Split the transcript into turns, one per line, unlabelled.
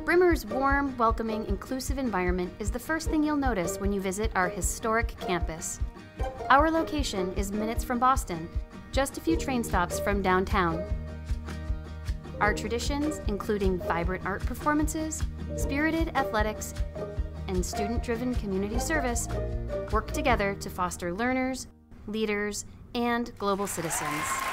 Brimmer's warm, welcoming, inclusive environment is the first thing you'll notice when you visit our historic campus. Our location is minutes from Boston, just a few train stops from downtown. Our traditions, including vibrant art performances, spirited athletics, and student-driven community service, work together to foster learners, leaders, and global citizens.